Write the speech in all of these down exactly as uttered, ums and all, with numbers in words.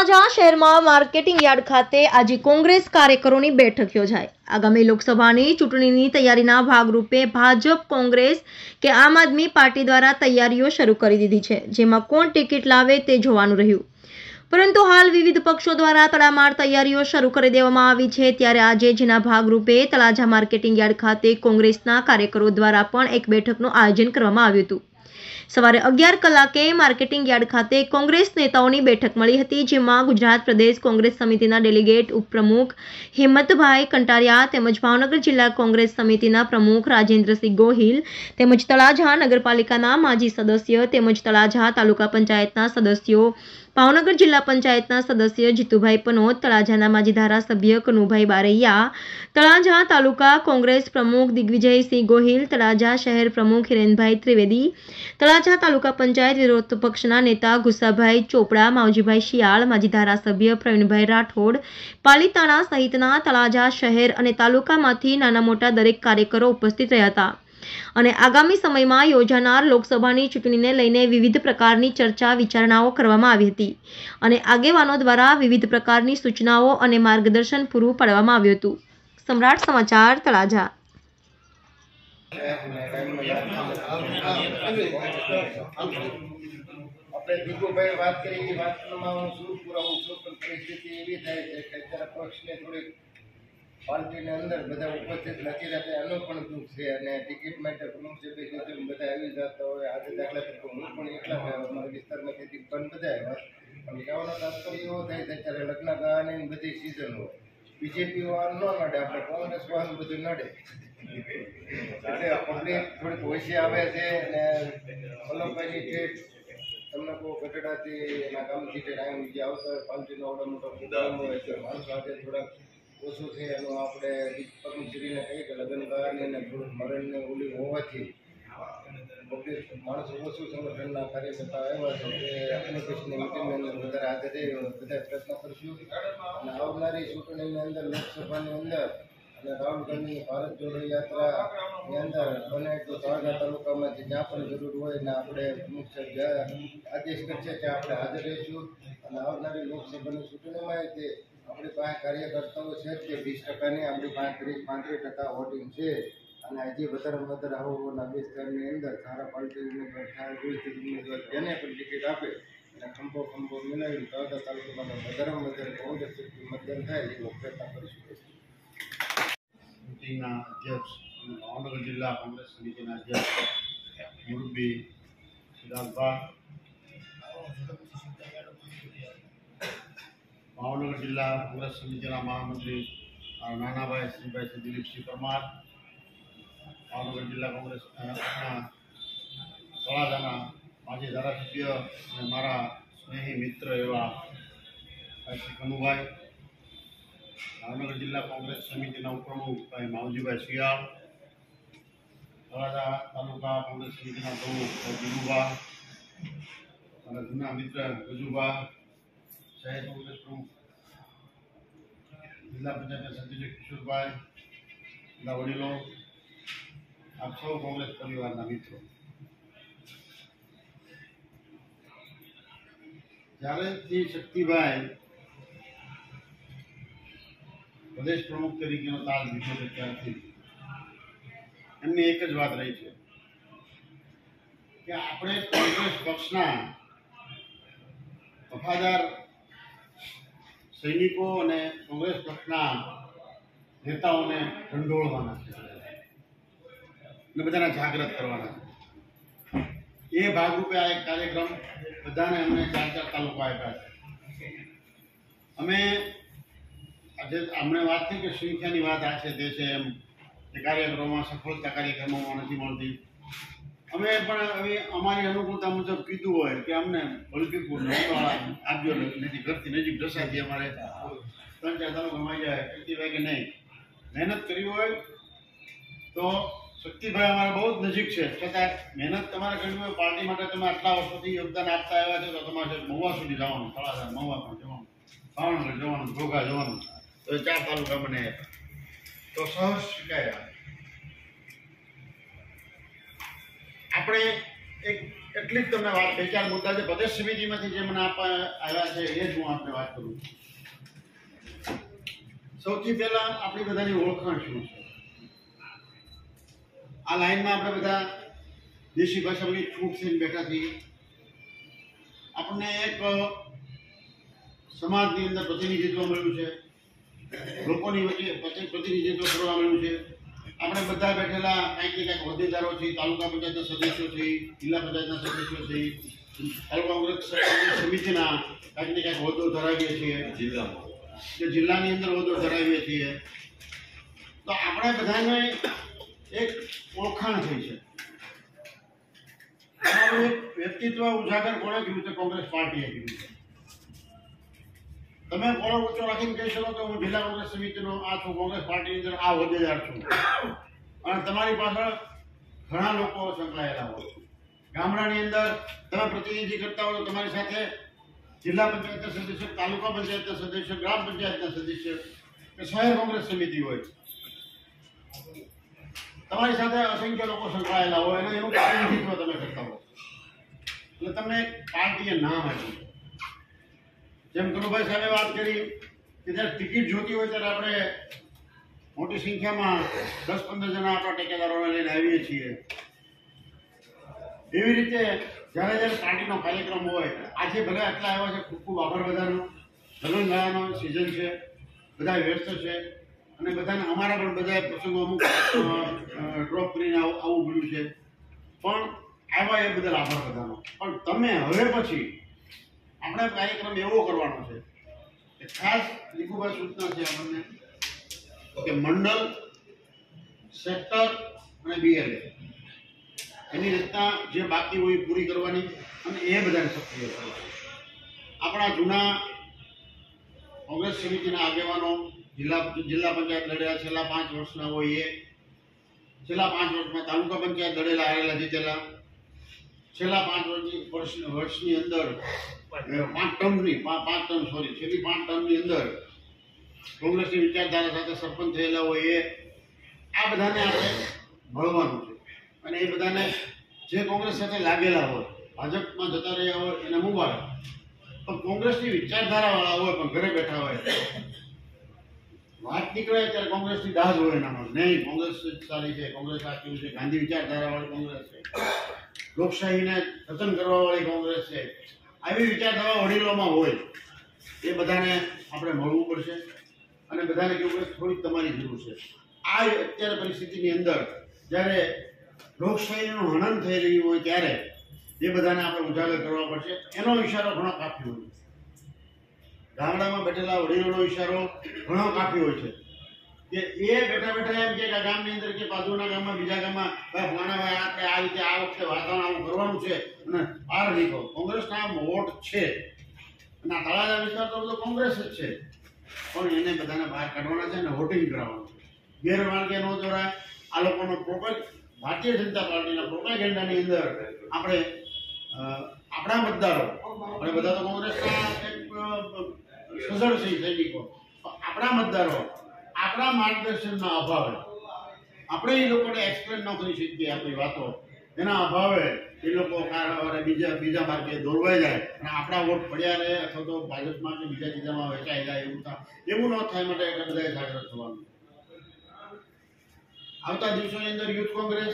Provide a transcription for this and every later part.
તળાજા શહેરમાં marketing yard ખાતે આજે કોંગ્રેસ કાર્યકરોની બેઠક યોજાઈ। આગામી લોકસભાની ચૂંટણીની તૈયારીના ભાગરૂપે ભાજપ, કોંગ્રેસ કે આમ આદમી પાર્ટી દ્વારા તૈયારીઓ શરૂ કરી દીધી છે, જેમાં કોણ ટિકિટ લાવે તે જોવાનું રહ્યું। પરંતુ હાલ વિવિધ પક્ષો દ્વારા તડામાર તૈયારીઓ શરૂ કરી દેવામાં આવી છે, ત્યારે આજે જેના ભાગરૂપે તળાજા માર્કેટિંગ યાર્ડ ખાતે કોંગ્રેસના કાર્યકરો દ્વારા પણ એક બેઠકનું આયોજન કરવામાં આવ્યું હતું। સવારે અગિયાર કલાકે માર્કેટિંગ યાર્ડ ખાતે કોંગ્રેસ નેતાઓની બેઠક મળી હતી, જેમાં ગુજરાત પ્રદેશ કોંગ્રેસ સમિતિના ડેલિગેટ ઉપપ્રમુખ હિંમતભાઈ કંટારિયા તેમજ ભાવનગર જિલ્લા કોંગ્રેસ સમિતિના પ્રમુખ રાજેન્દ્રસિંહ ગોહિલ તેમજ તળાજા નગરપાલિકાના માજી સદસ્ય તેમજ તળાજા તાલુકા પંચાયતના સદસ્યો, ભાવનગર જિલ્લા પંચાયતના સદસ્ય જીતુભાઈ પનોત, તળાજાના માજી ધારાસભ્ય કનુભાઈ બારૈયા, તળાજા તાલુકા કોંગ્રેસ પ્રમુખ દિગ્વિજયસિંહ ગોહિલ, તળાજા શહેર પ્રમુખ હિરેનભાઈ ત્રિવેદી, તળાજા તાલુકા પંચાયત વિરોધ પક્ષના નેતા ગુસ્સાભાઈ ચોપડા, માવજીભાઈ શિયાળ, માજી ધારાસભ્ય પ્રવીણભાઈ રાઠોડ, પાલીતાણા સહિતના તળાજા શહેર અને તાલુકામાંથી નાના મોટા દરેક કાર્યકરો ઉપસ્થિત રહ્યા હતા અને આગામી સમયમાં યોજાનાર લોકસભાની ચૂંટણીને લઈને વિવિધ પ્રકારની ચર્ચા વિચારણાઓ કરવામાં આવી હતી અને આગેવાનો દ્વારા વિવિધ પ્રકારની સૂચનાઓ અને માર્ગદર્શન પૂરું પાડવામાં આવ્યું હતું। સમ્રાટ સમાચાર, તળાજા। આપણે દીપુભાઈ વાત કરી એ વાતમાં હું શું પુરાવું છું, પણ પરિસ્થિતિ એવી થાય છે કે અત્યારે પક્ષને થોડીક પાર્ટીની અંદર બધા ઉપસ્થિત નથી રહેતા, એનું પણ દુઃખ છે અને ટિકિટ માટે પ્રમુખ છે બધા આવી જતા હોય। આજે દાખલા તરીકે હું પણ એટલા અમારા વિસ્તારમાં ખેતી પણ બધા આવ્યા, પણ કહેવાનો તાત્પર્ય એવો થાય છે અત્યારે લગ્ન ગાવાની બધી સિઝન હોય, બીજેપી વાળા ન નડે, આપણે કોંગ્રેસ વાળું બધું નડે, પબ્લિક થોડીક ઓછી આવે છે અને વલ્લભભાઈની ઠેઠ તમને કહું ગઢડાથી એના ગામથી ઠેઠ આવી જે આવતા હોય પાલટીનો ઓડો મોટો પ્રોગ્રામ હોય એટલે માણસો આજે થોડાક ઓછું છે એનું આપણે પદ્મશ્રીને કહીએ કે લગ્ન ગાવાની અને થોડુંક મરણને ઓલી હોવાથી પબ્લિક માણસો ઓછું સંગઠનના કાર્યકર્તા આવ્યા છે તે એપ્લિકેશનની મિટિંગની અંદર વધારે હાજર રહી બધા પ્રયત્ન કરશું અને આવનારી ચૂંટણીની અંદર લોકસભાની અંદર અને રાહુલ ગાંધીની ભારત જોડો યાત્રાની અંદર બને તો તળાજા તાલુકામાંથી જ્યાં પણ જરૂર હોય ને આપણે પ્રમુખ સાહેબ આદેશ કરશે ત્યાં આપણે હાજર રહીશું અને આવનારી લોકસભાની ચૂંટણીમાં તે આપણી પાસે કાર્યકર્તાઓ છે તે વીસ ટકાની આપણી પાસે ત્રીસ પાંત્રીસ ટકા વોટિંગ છે અને હજી વધારેમાં વધારે આવું વિસ્તારની અંદર સારા પાર્ટી ઉમેદવાર થાય વ્યવસ્થિત ઉમેદવાર તેને પણ ટિકિટ આપે અને ખંભો ખંભો મિલાવી તળાજા તાલુકામાં વધારેમાં વધારે કોંગ્રેસ મતદાન થાય એવો પ્રયત્ન કરીશું। સમિતિના અધ્યક્ષ અને ભાવનગર જિલ્લા કોંગ્રેસ સમિતિના અધ્યક્ષ મુરબ્બી સિદ્ધાર્થભા, ભાવનગર જિલ્લા કોંગ્રેસ સમિતિના મહામંત્રી નાનાભાઈ શ્રીભાઈ શ્રી દિલીપસિંહ પરમાર, ભાવનગર જિલ્લા કોંગ્રેસ તળાજાના માજી ધારાસભ્ય અને મારા સ્નેહી મિત્ર એવા શ્રી કનુભાઈ, ભાવનગર જિલ્લા કોંગ્રેસ સમિતિના ઉપપ્રમુખ ભાઈ માવજીભાઈ શિયાળ, તળાજા તાલુકા કોંગ્રેસ સમિતિના પ્રમુખ જીલુભા, મારા જૂના મિત્ર ગજુભા, શહેર કોંગ્રેસ પ્રમુખ જિલ્લા પંચાયતના સદસ્ય કિશોરભાઈ, બધા વડીલો, આપ સૌ કોંગ્રેસ પરિવારના મિત્રો, જ્યારેથી શક્તિભાઈ પ્રદેશ પ્રમુખ તરીકેનો તાજ લીધો છે ત્યારથી એમની એક જ વાત રહી છે કે આપણે કોંગ્રેસ પક્ષના વફાદાર સૈનિકો અને કોંગ્રેસ પક્ષના નેતાઓને ઢંઢોળવાના છે અને બધાને જાગૃત કરવાના છે। એ ભાગરૂપે આ એક કાર્યક્રમ બધાને અમને ચાર ચાર તાલુકા આપ્યા છે। અમે આજે અમને વાત થઈ કે સંખ્યાની વાત આ છે તે છે એમ એ કાર્યક્રમોમાં સફળતા કાર્યક્રમોમાં નથી મળતી, અમે પણ હવે અમારી અનુકૂળતા મુજબ કીધું હોય કે અમને વલભીપુર નવવાળા આપજો નથી ઘરથી નજીક દસાથી અમારે ત્રણ ચાર તાલુકામાં આવી જાય શક્તિભાઈ કે નહીં મહેનત કરી હોય તો શક્તિભાઈ અમારે બહુ જ નજીક છે, છતાં મહેનત તમારે કરવી હોય પાર્ટી માટે તમે આટલા વર્ષોથી યોગદાન આપતા આવ્યા છો તો તમારે મહુવા સુધી જવાનું, તળાજા મહુવા પણ જવાનું, ભાવનગર જવાનું, ઘોઘા જવાનું, તો ચાર તાલુકા મને તો સહજ સ્વીકાર્યા। આપણે એક એટલી જ તમને વાત બે ચાર મુદ્દા છે પ્રદેશ સમિતિમાંથી જે મને આપવા આવ્યા છે એ જ હું આપને વાત કરું છું. સૌથી પહેલા આપણી બધાની ઓળખાણ શું છે? આ લાઈનમાં આપણે બધા દેશી ભાષાની છૂટ થઈને બેઠા છીએ. આપણને એક સમાજની અંદર પ્રતિનિધિત્વ મળ્યું છે, લોકોની વચ્ચે પ્રતિનિધિત્વ કરવા મળ્યું છે. આપણે બધા બેઠેલા કંઈક ને કંઈક હોદ્દેદારો છીએ, તાલુકા પંચાયતના સદસ્યો છીએ, જિલ્લા પંચાયતના સદસ્યો છીએ, તાલુકા કોંગ્રેસ સમિતિના કંઈક ને કંઈક હોદ્દો ધરાવીએ છીએ, જિલ્લામાં કે જિલ્લાની અંદર હોદ્દો ધરાવીએ છીએ. તો આપણે બધાને એક ઓળખાણ થઈ છે. અમારું એક વ્યક્તિત્વ ઉજાગર કોણે કર્યું છે? કોંગ્રેસ પાર્ટીએ કર્યું છે. તમે કોળો ઊંચો રાખીને કહી શકો કે હું જિલ્લા કોંગ્રેસ સમિતિનો આ છું, કોંગ્રેસ પાર્ટીની અંદર આ હોદ્દેદાર છું, અને તમારી પાછળ ઘણા લોકો સંકળાયેલા હોય. ગામડાની અંદર તમે પ્રતિનિધિ કરતા હો તો તમારી સાથે જિલ્લા પંચાયતના સદસ્ય, તાલુકા પંચાયતના સદસ્ય, ગ્રામ પંચાયતના સદસ્ય કે શહેર કોંગ્રેસ સમિતિ હોય, તમારી સાથે અસંખ્ય લોકો સંકળાયેલા હોય અને એનું પ્રતિનિધિત્વ તમે કરતા હો. એટલે તમને પાર્ટીએ નામ આપ્યું. જેમ કનુભાઈ સાહેબે વાત કરી કે જ્યારે ટિકિટ જોતી હોય ત્યારે આપણે મોટી સંખ્યામાં દસ પંદર જણા આપણા ટેકેદારોને લઈને આવીએ છીએ. એવી રીતે જ્યારે જ્યારે પાર્ટીનો કાર્યક્રમ હોય, આજે બધા એટલા આવ્યા છે, ખૂબ ખૂબ આભાર બધાનો. લગ્ન ગાળાનો સિઝન છે, બધા વ્યસ્ત છે અને બધાને અમારા પણ બધા પ્રસંગો અમુક ડ્રોપ કરીને આવવું પડ્યું છે, પણ આવ્યા એ બદલ આભાર બધાનો. પણ તમે હવે પછી આપણે કાર્યક્રમ એવો કરવાનો છે કે ખાસ લીકુભાઈ સૂચના છે આપણને કે મંડળ, સેક્ટર અને બીએલએ એની રીતના જે બાકી હોય પૂરી કરવાની અને એ બધાને સક્રિય કરવાની. આપણા જૂના કોંગ્રેસ સમિતિના આગેવાનો જિલ્લા જિલ્લા પંચાયત લડેલા છેલ્લા પાંચ વર્ષના હોય, એ છેલ્લા પાંચ વર્ષમાં તાલુકા પંચાયત લડેલા આવેલા જીતેલા, છેલ્લા પાંચ વર્ષ વર્ષની અંદર પાંચ ટર્મની પાંચ ટર્મ સોરી છેલ્લી પાંચ ટર્મની અંદર કોંગ્રેસની વિચારધારા સાથે સરપંચ થયેલા હોય, એ આ બધાને આપણે મળવાનું છે. અને એ બધાને જે કોંગ્રેસ સાથે લાગેલા હોય, ભાજપમાં જતા રહ્યા હોય એને મુબારક, પણ કોંગ્રેસની વિચારધારાવાળા હોય પણ ઘરે બેઠા હોય, વાત નીકળે ત્યારે કોંગ્રેસની દાજ હોય એનામાં, નહીં કોંગ્રેસ સારી છે, કોંગ્રેસ સાચું છે, ગાંધી વિચારધારાવાળી કોંગ્રેસ છે, લોકશાહીને જતન કરવાવાળી કોંગ્રેસ છે, આવી વિચારધારા વડીલોમાં હોય, એ બધાને આપણે મળવું પડશે અને બધાને કેવું પડે થોડીક તમારી જરૂર છે. આ અત્યારે પરિસ્થિતિની અંદર જ્યારે લોકશાહીનું હનન થઈ રહ્યું હોય ત્યારે એ બધાને આપણે ઉજાગર કરવા પડશે. એનો ઇશારો ઘણો કાફી હોય છે. ગામડામાં બેઠેલા વડીલોનો ઇશારો ઘણો કાફી હોય છે કે એ બેઠા બેઠા એમ કે ગામની અંદર કે બાજુના ગામમાં બીજા ગામમાં ભાઈ ફલાણા ભાઈ આપણે આ રીતે આ વખતે વાતાવરણ આવું કરવાનું છે અને બહાર નીકળો. કોંગ્રેસના વોટ છે અને આ તળાજા વિસ્તાર તો બધો કોંગ્રેસ જ છે, પણ એને બધાને બહાર કાઢવાના છે અને વોટિંગ કરાવવાનું છે. ગેરમાર્ગે ન દોરાય. આ લોકોનો પ્રોપર ભારતીય જનતા પાર્ટીના પ્રોપેગેન્ડાની અંદર આપણે આપણા મતદારો અને બધા તો કોંગ્રેસના એક સજળ છે સૈનિકો, આપણા મતદારો આપણા માર્ગદર્શનના અભાવે આપણે એ લોકોને એક્સપ્લેન ન કરી શકીએ આપણી વાતો, એના અભાવે એ લોકો બીજા બીજા માર્ગે દોરવાઈ જાય અને આપણા વોટ પડ્યા રહે અથવા તો ભાજપમાં કે બીજા બીજામાં વેચાઈ જાય. એવું થાય એવું ન થાય માટે એટલે બધાએ જાગૃત થવાનું. આવતા દિવસોની અંદર યુથ કોંગ્રેસ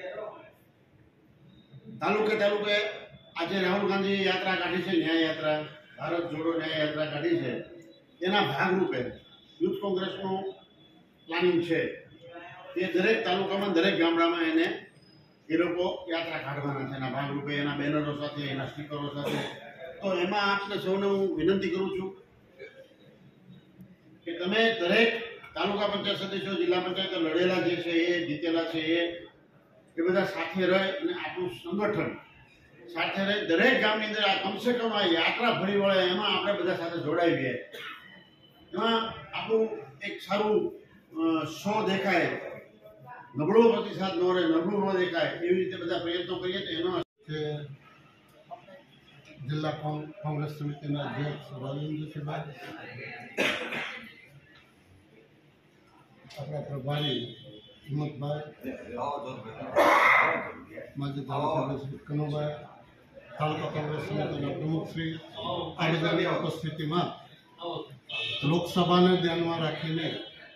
તાલુકે તાલુકે આજે રાહુલ ગાંધી યાત્રા કાઢી છે, ન્યાય યાત્રા, ભારત જોડો ન્યાય યાત્રા કાઢી છે, એના ભાગરૂપે યુથ કોંગ્રેસનું પ્લાનિંગ છે એ દરેક તાલુકામાં દરેક ગામડામાં એને એ લોકો યાત્રા કાઢવાના છે. એના ભાગરૂપે એના બેનરો સાથે, એના સ્ટીકરો સાથે. તો એમાં આપને સૌને હું વિનંતી કરું છું કે તમે દરેક તાલુકા પંચાયત સદસ્યો, જિલ્લા પંચાયત લડેલા જે છે એ જીતેલા છે એ એ બધા સાથે રહે અને આપણું સંગઠન સાથે રહે. દરેક ગામની અંદર આ કમસે કમ આ યાત્રા ફરી વળે એમાં આપણે બધા સાથે જોડાઈએ, એમાં આપણું એક સારું શો દેખાય, નબળો પ્રતિસાદ ન રહે, નબળું ન દેખાય એવી રીતે બધા પ્રયત્નો કરીએ તો એનો કે જિલ્લા કોંગ્રેસ સમિતિના અધ્યક્ષ રાજેન્દ્રસિંહભાઈ, આપણા પ્રભારી હિંમતભાઈ, માજી ધારાસભ્ય શ્રી કનુભાઈ, તાલુકા કોંગ્રેસ સમિતિના પ્રમુખ શ્રી આ બધાની ઉપસ્થિતિમાં લોકસભાને ધ્યાનમાં રાખીને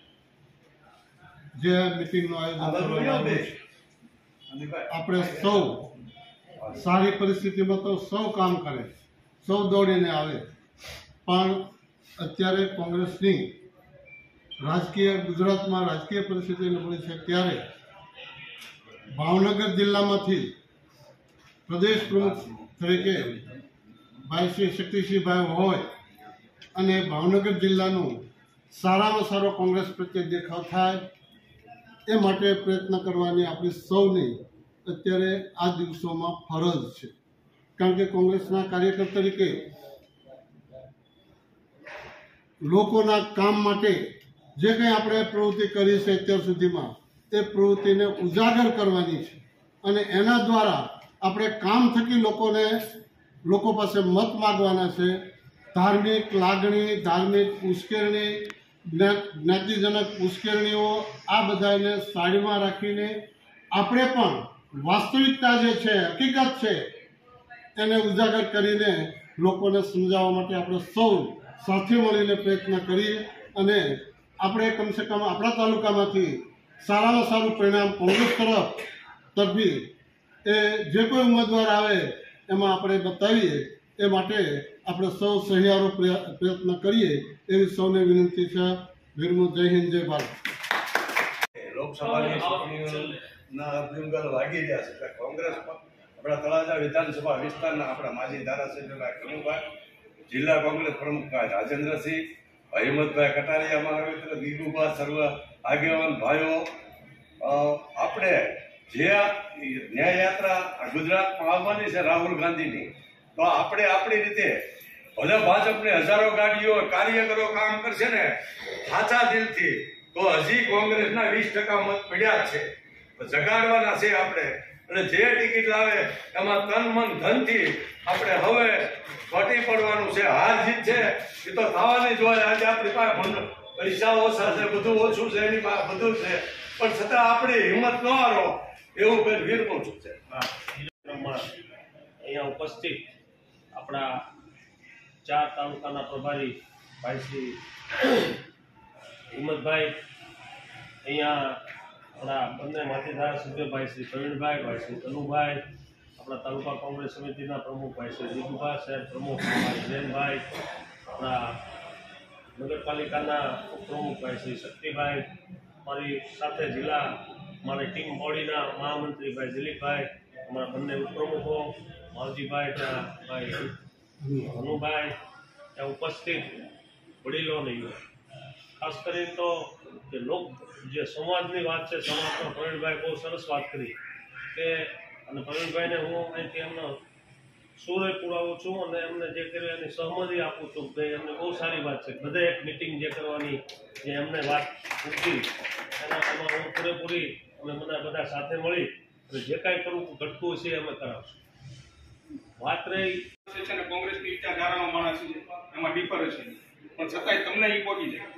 જે મિટિંગનું આયોજન કરવામાં આવ્યું છે, આપણે સૌ સારી પરિસ્થિતિમાં તો સૌ કામ કરે, સૌ દોડીને આવે, પણ અત્યારે કોંગ્રેસની રાજકીય ગુજરાતમાં રાજકીય પરિસ્થિતિ નબળી છે ત્યારે ભાવનગર જિલ્લામાંથી પ્રદેશ પ્રમુખ તરીકે ભાઈ શ્રી શક્તિસિંહભાઈ હોય અને ભાવનગર જિલ્લાનું સારામાં સારો કોંગ્રેસ પ્રત્યે દેખાવ થાય એ માટે પ્રયત્ન કરવાની આપણી સૌની અત્યારે આ દિવસોમાં ફરજ છે. કારણ કે કોંગ્રેસના કાર્યકર તરીકે લોકોના કામ માટે જે કંઈ આપણે પ્રવૃત્તિ કરી છે અત્યાર સુધીમાં તે પ્રવૃત્તિને ઉજાગર કરવાની છે અને એના દ્વારા આપણે કામ થકી લોકોને લોકો પાસે મત માગવાના છે. ધાર્મિક લાગણી, ધાર્મિક ઉશ્કેરણી, જ્ઞાતિજનક ઉશ્કેરણીઓ આ બધાને સાઈડમાં રાખીને આપણે પણ વાસ્તવિકતા જે છે, હકીકત છે, એને ઉજાગર કરીને લોકોને સમજાવવા માટે આપણે સૌ સાથે મળીને પ્રયત્ન કરીએ અને આપણે કમસે કમ આપણા તાલુકામાંથી સારામાં સારું પરિણામ કોંગ્રેસ તરફ તરફી એ જે કોઈ ઉમેદવાર આવે એમાં આપણે બતાવીએ. એ માટે આપણે સૌ સહિયારો પ્રયત્ન કરીએ એવી સૌને વિનંતી છે. વીરમુ જય હિન્દ, જય ભારત. લોકસભાની ચૂંટણીઓના અભ્યુંગલ વાગી રહ્યા છે. કોંગ્રેસ આપણા તળાજા વિધાનસભા વિસ્તારના આપણા માજી ધારાસભ્ય કનુભાઈ, જિલ્લા કોંગ્રેસ પ્રમુખ ભાઈ રાજેન્દ્રસિંહ, હિંમતભાઈ કટારિયા, મહામિત્ર દીગુભા, સર્વ આગેવાન ભાઈઓ, આપણે જે ન્યાયયાત્રા ગુજરાતમાં આવવાની છે રાહુલ ગાંધીની, તો આપણે આપણી રીતે ભલે ભાજપની હજારો ગાડીઓ કાર્યકરો કામ કરશે ને સાચા દિલથી, તો હજી કોંગ્રેસના વીસ ટકા મત પડ્યા છે, તો જગાડવાના છે આપણે. અને જે ટિકિટ લાવે એમાં તન મન ધનથી આપણે હવે ફટી પડવાનું છે. હાર જીત છે એ તો થવાની જ હોય. આજે આપણી પાસે પૈસા ઓછા છે, બધું ઓછું છે, એની પાસે બધું છે, પણ છતાં આપણી હિંમત ન હારો એવું કઈ વીર પહોંચું છે. અહીંયા ઉપસ્થિત આપણા ચાર તાલુકાના પ્રભારી ભાઈ શ્રી હિંમતભાઈ, અહીંયા આપણા બંને માજી ધારાસભ્ય ભાઈ શ્રી પ્રવીણભાઈ, ભાઈ શ્રી કનુભાઈ, આપણા તાલુકા કોંગ્રેસ સમિતિના પ્રમુખ ભાઈ શ્રી દીપુભા, શહેર પ્રમુખ ભાઈ જૈનભાઈ, આપણા નગરપાલિકાના ઉપપ્રમુખ ભાઈ શ્રી શક્તિભાઈ, મારી સાથે જિલ્લા મારી ટીમ બોડીના મહામંત્રી ભાઈ દિલીપભાઈ, અમારા બંને ઉપપ્રમુખો માવજીભાઈ, ત્યાં ભાઈ હનુભાઈ, ત્યાં ઉપસ્થિત વડીલો નહીં, ખાસ કરીને તો કે લોક જે સંવાદની વાત છે, સમાજમાં પ્રવીણભાઈ બહુ સરસ વાત કરી કે, અને પ્રવીણભાઈને હું અહીંથી એમનો સુરે પુરાવું છું અને એમને જે કર્યું એની સહમતિ આપું છું કે એમને બહુ સારી વાત છે. બધે એક મિટિંગ જે કરવાની જે એમને વાત મૂકી એના એમાં હું પૂરેપૂરી અમે બધા બધા સાથે મળી અને જે કાંઈ કરવું ઘટતું છે અમે કરાવશું. વાત રહી છે ને કોંગ્રેસની વિચારધારાનો માણસ છે, એમાં ડિફર છે, પણ છતાંય તમને એ પહોંચી જાય.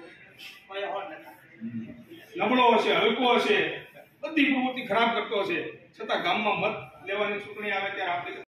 નબળો હશે, હલકો હશે, બધી પ્રવૃત્તિ ખરાબ કરતો હશે, છતાં ગામમાં મત લેવાની ચૂંટણી આવે ત્યારે આપણે